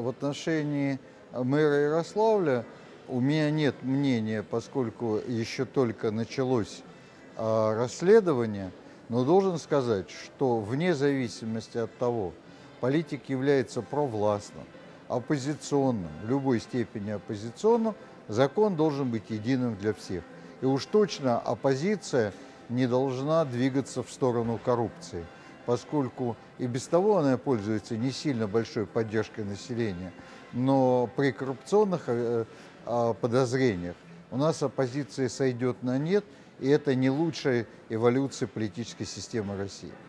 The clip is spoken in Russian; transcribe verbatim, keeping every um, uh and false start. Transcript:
в отношении мэра Ярославля у меня нет мнения, поскольку еще только началось а, расследование, но должен сказать, что вне зависимости от того, политик является провластным, оппозиционным, в любой степени оппозиционным, закон должен быть единым для всех. И уж точно оппозиция не должна двигаться в сторону коррупции, поскольку и без того она пользуется не сильно большой поддержкой населения, но при коррупционных э, э, подозрениях у нас оппозиция сойдет на нет, и это не лучшая эволюция политической системы России.